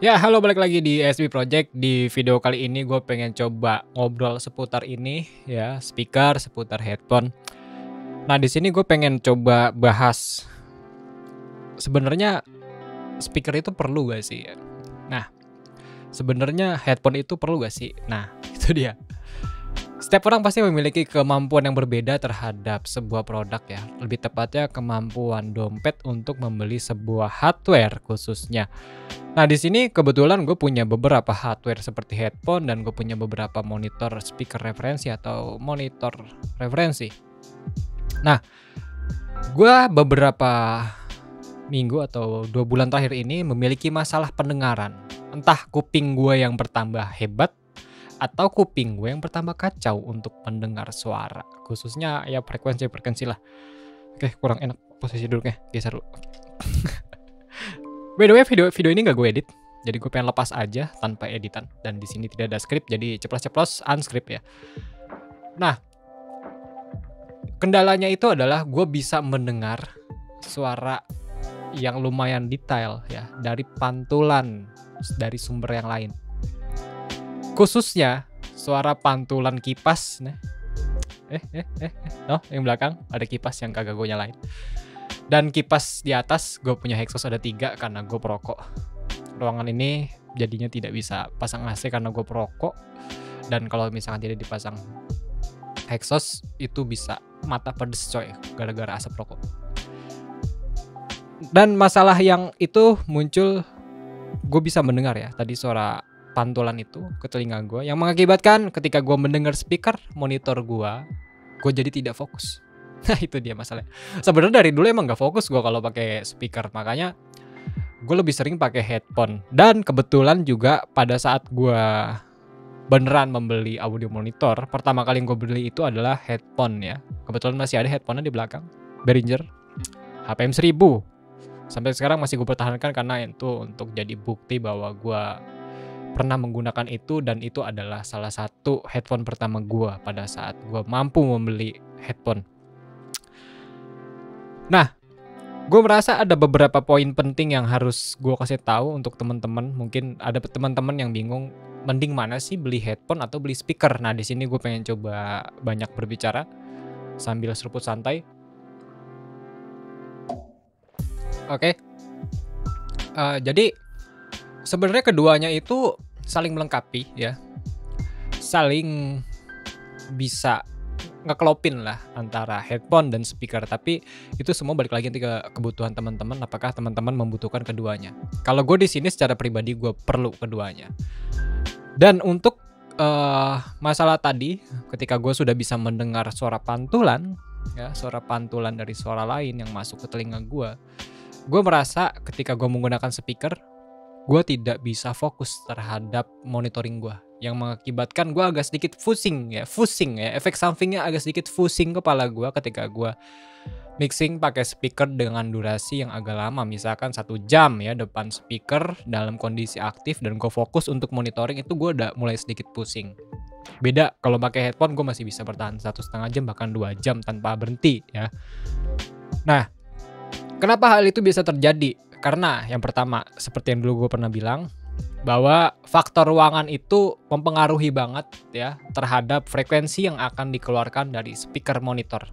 Ya, halo, balik lagi di SB Project. Di video kali ini gue pengen coba ngobrol seputar ini ya, speaker, seputar headphone. Nah, di sini gue pengen coba bahas sebenarnya speaker itu perlu gak sih? Nah, sebenarnya headphone itu perlu gak sih? Nah, itu dia. Setiap orang pasti memiliki kemampuan yang berbeda terhadap sebuah produk ya. Lebih tepatnya kemampuan dompet untuk membeli sebuah hardware khususnya. Nah, di sini kebetulan gue punya beberapa hardware seperti headphone dan gue punya beberapa monitor speaker referensi atau monitor referensi. Nah, gue beberapa minggu atau 2 bulan terakhir ini memiliki masalah pendengaran. Entah kuping gue yang bertambah hebat atau kuping gue yang bertambah kacau untuk mendengar suara. Khususnya ya frekuensi lah. Oke, kurang enak posisi duduknya, geser dulu. By the way, video ini nggak gue edit, jadi gue pengen lepas aja tanpa editan. Dan di sini tidak ada skrip, jadi ceplos-ceplos unscript ya. Nah, kendalanya itu adalah gue bisa mendengar suara yang lumayan detail ya dari pantulan dari sumber yang lain. Khususnya suara pantulan kipas, nah. Yang belakang ada kipas yang kagak gue nyalain. Dan kipas di atas gue punya exhaust ada 3 karena gue perokok. Ruangan ini jadinya tidak bisa pasang AC karena gue perokok. Dan kalau misalkan tidak dipasang exhaust itu bisa mata pedes coy gara-gara asap rokok. Dan masalah yang itu muncul, gue bisa mendengar ya tadi suara pantulan itu ke telinga gue yang mengakibatkan ketika gue mendengar speaker monitor gue jadi tidak fokus. Nah, itu dia masalahnya. Sebenarnya dari dulu emang gak fokus gue kalau pakai speaker, makanya gue lebih sering pakai headphone. Dan kebetulan juga pada saat gue beneran membeli audio monitor, pertama kali gue beli itu adalah headphone ya. Kebetulan masih ada headphone-nya di belakang, Behringer HPM 1000. Sampai sekarang masih gue pertahankan karena itu untuk jadi bukti bahwa gue pernah menggunakan itu, dan itu adalah salah satu headphone pertama gue pada saat gue mampu membeli headphone. Nah, gue merasa ada beberapa poin penting yang harus gue kasih tahu untuk teman-teman. Mungkin ada teman-teman yang bingung, mending mana sih beli headphone atau beli speaker. Nah, di sini gue pengen coba banyak berbicara sambil seruput santai. Oke. Jadi sebenarnya keduanya itu saling melengkapi ya. Saling bisa ngeklopin lah antara headphone dan speaker, tapi itu semua balik lagi nanti ke kebutuhan teman-teman, apakah teman-teman membutuhkan keduanya. Kalau gue di sini secara pribadi gue perlu keduanya. Dan untuk masalah tadi, ketika gue sudah bisa mendengar suara pantulan ya, suara pantulan dari suara lain yang masuk ke telinga gue merasa ketika gue menggunakan speaker, gue tidak bisa fokus terhadap monitoring gue, yang mengakibatkan gue agak sedikit pusing ya, efek sampingnya agak sedikit pusing kepala gue ketika gue mixing pakai speaker dengan durasi yang agak lama, misalkan 1 jam ya depan speaker dalam kondisi aktif dan gue fokus untuk monitoring, itu gue udah mulai sedikit pusing. Beda kalau pakai headphone, gue masih bisa bertahan 1,5 jam bahkan 2 jam tanpa berhenti ya. Nah, kenapa hal itu bisa terjadi? Karena yang pertama, seperti yang dulu gue pernah bilang, bahwa faktor ruangan itu mempengaruhi banget ya terhadap frekuensi yang akan dikeluarkan dari speaker monitor.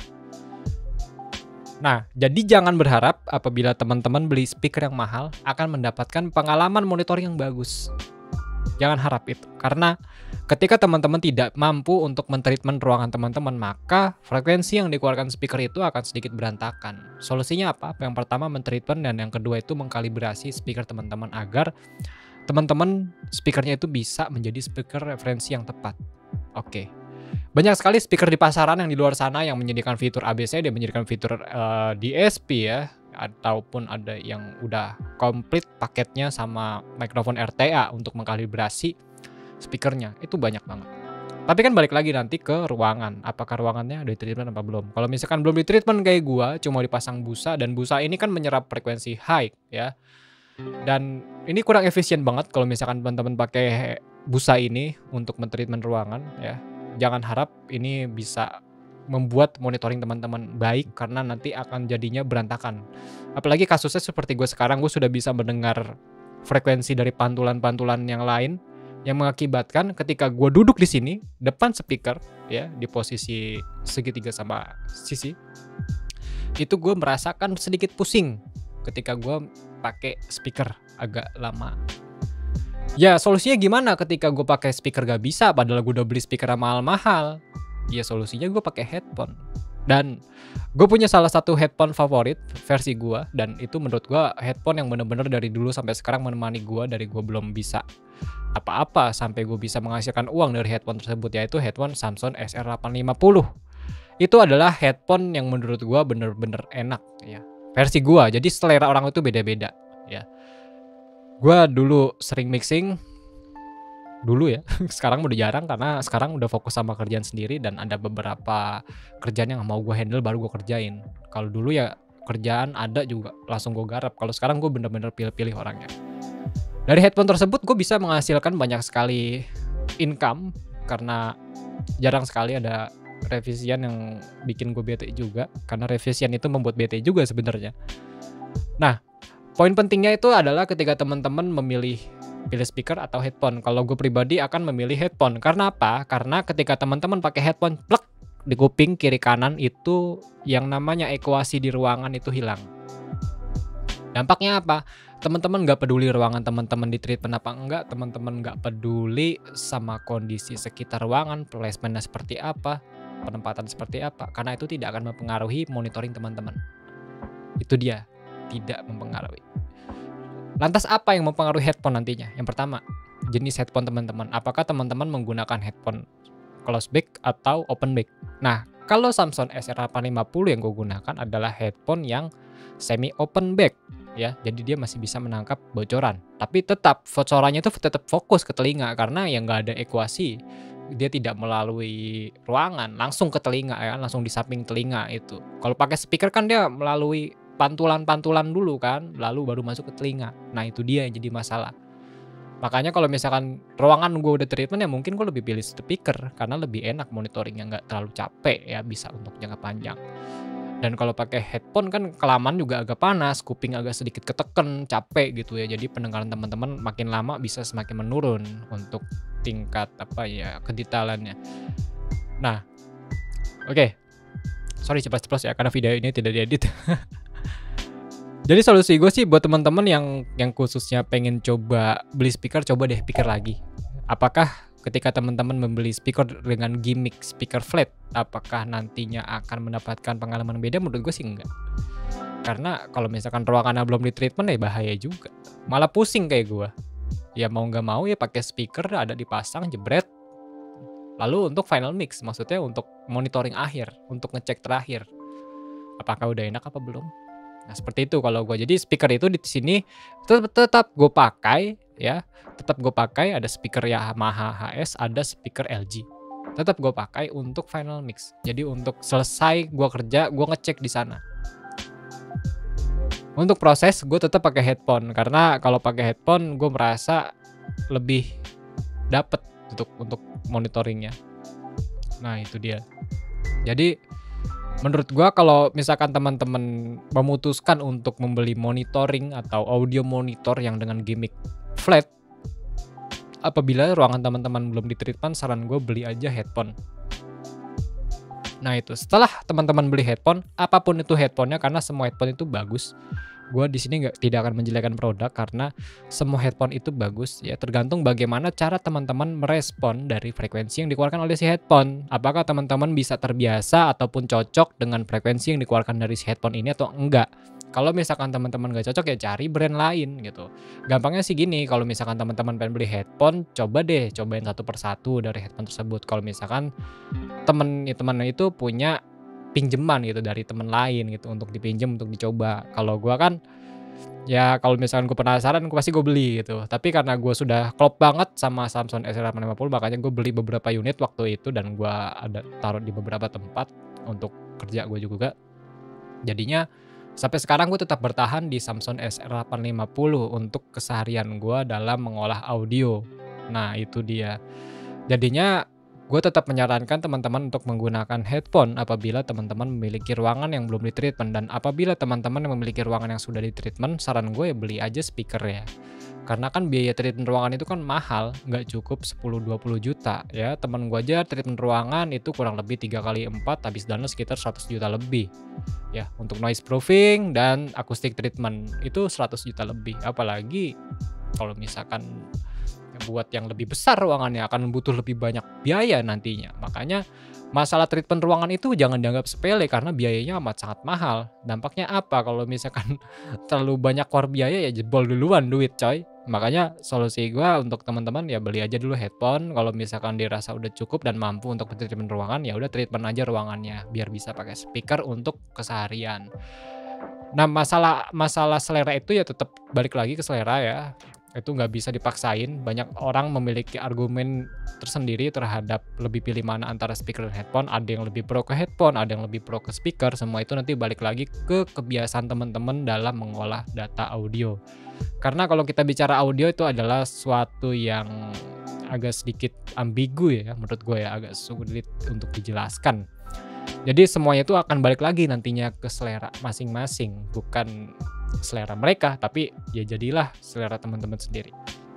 Nah, jadi jangan berharap apabila teman-teman beli speaker yang mahal akan mendapatkan pengalaman monitor yang bagus. Jangan harap itu, karena ketika teman-teman tidak mampu untuk mentreatment ruangan teman-teman, maka frekuensi yang dikeluarkan speaker itu akan sedikit berantakan. Solusinya apa? Yang pertama mentreatment, dan yang kedua itu mengkalibrasi speaker teman-teman agar teman-teman speakernya itu bisa menjadi speaker referensi yang tepat. Oke. Banyak sekali speaker di pasaran yang di luar sana yang menyediakan fitur ABC, dia menyediakan fitur DSP ya, ataupun ada yang udah komplit paketnya sama mikrofon RTA untuk mengkalibrasi speakernya. Itu banyak banget. Tapi kan balik lagi nanti ke ruangan, apakah ruangannya udah di-treatment apa belum. Kalau misalkan belum di-treatment kayak gua, cuma dipasang busa, dan busa ini kan menyerap frekuensi high ya. Dan ini kurang efisien banget kalau misalkan teman-teman pakai busa ini untuk men-treatment ruangan ya. Jangan harap ini bisa membuat monitoring teman-teman baik, karena nanti akan jadinya berantakan. Apalagi kasusnya seperti gue sekarang, gue sudah bisa mendengar frekuensi dari pantulan-pantulan yang lain yang mengakibatkan ketika gue duduk di sini depan speaker ya di posisi segitiga sama sisi itu gue merasakan sedikit pusing ketika gue pakai speaker agak lama. Ya solusinya gimana ketika gue pakai speaker gak bisa padahal gue udah beli speaker mahal-mahal? Ya solusinya gue pakai headphone. Dan gue punya salah satu headphone favorit versi gue, dan itu menurut gue headphone yang bener-bener dari dulu sampai sekarang menemani gue dari gue belum bisa apa-apa sampai gue bisa menghasilkan uang dari headphone tersebut, yaitu headphone Samson SR850. Itu adalah headphone yang menurut gue bener-bener enak ya, versi gue. Jadi selera orang itu beda-beda ya. Gue dulu sering mixing dulu ya, sekarang udah jarang karena sekarang udah fokus sama kerjaan sendiri dan ada beberapa kerjaan yang mau gue handle baru gue kerjain. Kalau dulu ya kerjaan ada juga langsung gue garap. Kalau sekarang gue bener-bener pilih-pilih orangnya. Dari headphone tersebut gue bisa menghasilkan banyak sekali income karena jarang sekali ada revisian yang bikin gue bete juga, karena revisian itu membuat bete juga sebenarnya. Nah, poin pentingnya itu adalah ketika teman-teman pilih speaker atau headphone. Kalau gue pribadi akan memilih headphone. Karena apa? Karena ketika teman-teman pakai headphone plek di kuping kiri kanan itu yang namanya ekuasi di ruangan itu hilang. Dampaknya apa? Teman-teman nggak peduli ruangan teman-teman di treatment apa enggak, teman-teman nggak peduli sama kondisi sekitar ruangan, placementnya seperti apa, penempatan seperti apa, karena itu tidak akan mempengaruhi monitoring teman-teman. Itu dia, tidak mempengaruhi. Lantas apa yang mempengaruhi headphone nantinya? Yang pertama, jenis headphone teman-teman. Apakah teman-teman menggunakan headphone close back atau open back? Nah, kalau Samson SR850 yang gue gunakan adalah headphone yang semi open back ya. Jadi dia masih bisa menangkap bocoran. Tapi tetap bocorannya itu tetap fokus ke telinga karena yang nggak ada ekuasi. Dia tidak melalui ruangan, langsung ke telinga ya, langsung di samping telinga itu. Kalau pakai speaker kan dia melalui pantulan-pantulan dulu kan, lalu baru masuk ke telinga. Nah itu dia yang jadi masalah. Makanya kalau misalkan ruangan gue udah treatment ya mungkin gue lebih pilih speaker karena lebih enak monitoringnya, nggak terlalu capek ya, bisa untuk jangka panjang. Dan kalau pakai headphone kan kelamaan juga agak panas, kuping agak sedikit keteken, capek gitu ya. Jadi pendengaran teman-teman makin lama bisa semakin menurun untuk tingkat kedetailannya. Nah, oke. Sorry ceplos-ceplos ya karena video ini tidak diedit. Jadi solusi gue sih buat teman-teman yang khususnya pengen coba beli speaker, coba deh pikir lagi. Apakah ketika teman-teman membeli speaker dengan gimmick speaker flat, apakah nantinya akan mendapatkan pengalaman beda? Menurut gue sih enggak. Karena kalau misalkan ruangannya belum di treatment ya bahaya juga. Malah pusing kayak gue. Ya mau nggak mau ya pakai speaker ada dipasang jebret. Lalu untuk final mix, maksudnya untuk monitoring akhir, untuk ngecek terakhir. Apakah udah enak apa belum? Nah seperti itu kalau gue. Jadi speaker itu di sini tetap gue pakai ya, tetap gue pakai. Ada speaker Yamaha HS, ada speaker LG. Tetap gue pakai untuk final mix. Jadi untuk selesai gue kerja, gue ngecek di sana. Untuk proses gue tetap pakai headphone karena kalau pakai headphone gue merasa lebih dapet untuk monitoringnya. Nah itu dia. Jadi menurut gua kalau misalkan teman-teman memutuskan untuk membeli monitoring atau audio monitor yang dengan gimmick flat, apabila ruangan teman-teman belum ditreatment, saran gue beli aja headphone. Nah itu setelah teman-teman beli headphone, apapun itu headphonenya, karena semua headphone itu bagus. Gue di sini tidak akan menjelekkan produk karena semua headphone itu bagus ya, tergantung bagaimana cara teman-teman merespon dari frekuensi yang dikeluarkan oleh si headphone. Apakah teman-teman bisa terbiasa ataupun cocok dengan frekuensi yang dikeluarkan dari si headphone ini atau enggak. Kalau misalkan teman-teman gak cocok ya cari brand lain gitu. Gampangnya sih gini, kalau misalkan teman-teman pengen beli headphone, cobain satu persatu dari headphone tersebut. Kalau misalkan temen itu punya pinjeman gitu dari temen lain gitu untuk dipinjem untuk dicoba. Kalau gue kan ya kalau misalkan gue penasaran pasti gue beli gitu. Tapi karena gue sudah klop banget sama Samson SR850 makanya gue beli beberapa unit waktu itu dan gue ada taruh di beberapa tempat untuk kerja gue juga. Jadinya sampai sekarang gue tetap bertahan di Samson SR850 untuk keseharian gue dalam mengolah audio. Nah itu dia. Jadinya gue tetap menyarankan teman-teman untuk menggunakan headphone apabila teman-teman memiliki ruangan yang belum ditreatment. Dan apabila teman-teman yang memiliki ruangan yang sudah ditreatment, saran gue ya beli aja speaker ya. Karena kan biaya treatment ruangan itu kan mahal, nggak cukup 10-20 juta ya. Temen gua aja treatment ruangan itu kurang lebih 3 kali 4 habis dana sekitar 100 juta lebih. Ya, untuk noise proofing dan acoustic treatment itu 100 juta lebih. Apalagi kalau misalkan buat yang lebih besar ruangannya akan butuh lebih banyak biaya nantinya. Makanya masalah treatment ruangan itu jangan dianggap sepele karena biayanya amat sangat mahal. Dampaknya apa kalau misalkan terlalu banyak keluar biaya ya jebol duluan duit coy. Makanya solusi gua untuk teman-teman ya beli aja dulu headphone kalau misalkan dirasa udah cukup dan mampu untuk treatment ruangan ya udah treatment aja ruangannya biar bisa pakai speaker untuk keseharian. Nah, masalah selera itu ya tetap balik lagi ke selera ya. Itu nggak bisa dipaksain. Banyak orang memiliki argumen tersendiri terhadap lebih pilih mana antara speaker dan headphone. Ada yang lebih pro ke headphone, ada yang lebih pro ke speaker. Semua itu nanti balik lagi ke kebiasaan teman-teman dalam mengolah data audio. Karena kalau kita bicara audio itu adalah suatu yang agak sedikit ambigu ya menurut gue ya, agak sulit untuk dijelaskan. Jadi semuanya itu akan balik lagi nantinya ke selera masing-masing, bukan selera mereka, tapi ya jadilah selera teman-teman sendiri.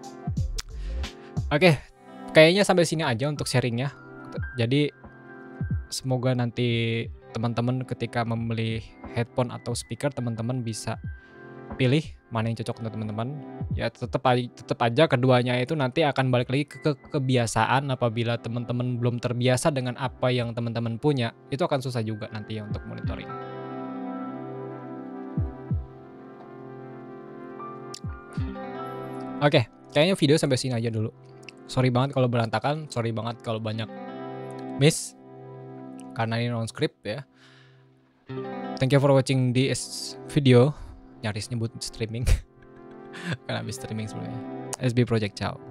Oke, kayaknya sampai sini aja untuk sharingnya. Jadi semoga nanti teman-teman ketika membeli headphone atau speaker teman-teman bisa pilih mana yang cocok untuk teman-teman. Ya tetap aja keduanya itu nanti akan balik lagi ke kebiasaan. Apabila teman-teman belum terbiasa dengan apa yang teman-teman punya, itu akan susah juga nanti ya untuk monitoring. Oke, kayaknya video sampai sini aja dulu. Sorry banget kalau berantakan, sorry banget kalau banyak miss karena ini non script ya. Thank you for watching this video. Nyaris nyebut streaming kan habis streaming sebelumnya. SB Project, ciao.